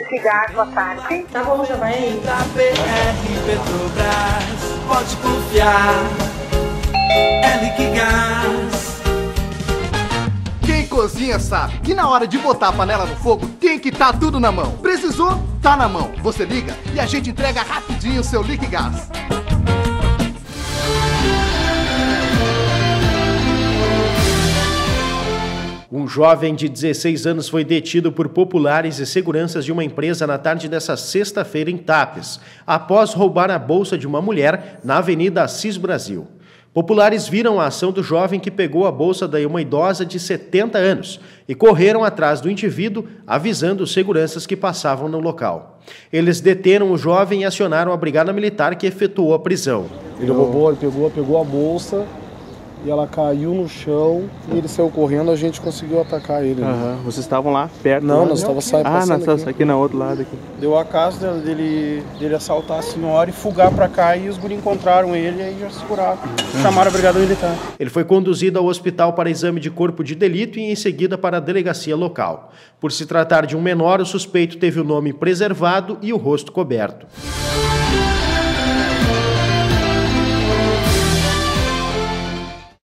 Liquigás, boa tarde. Tá bom, já vai aí. Da BR Petrobras, pode confiar, é Liquigás. Quem cozinha sabe que na hora de botar a panela no fogo tem que estar tudo na mão. Precisou? Tá na mão. Você liga e a gente entrega rapidinho o seu Liquigás. Um jovem de 16 anos foi detido por populares e seguranças de uma empresa na tarde dessa sexta-feira em Tapes, após roubar a bolsa de uma mulher na Avenida Assis Brasil. Populares viram a ação do jovem que pegou a bolsa de uma idosa de 70 anos e correram atrás do indivíduo, avisando os seguranças que passavam no local. Eles deteram o jovem e acionaram a brigada militar que efetuou a prisão. Ele roubou, ele pegou a bolsa e ela caiu no chão e ele saiu correndo, a gente conseguiu atacar ele. Né? Vocês estavam lá perto? Não, lá, nós estávamos saindo. Nós aqui na outro lado aqui. Deu a caso dele assaltar a senhora e fugar pra cá, e os guri encontraram ele e aí já seguraram. Chamaram a brigada militar. Ele foi conduzido ao hospital para exame de corpo de delito e em seguida para a delegacia local. Por se tratar de um menor, o suspeito teve o nome preservado e o rosto coberto.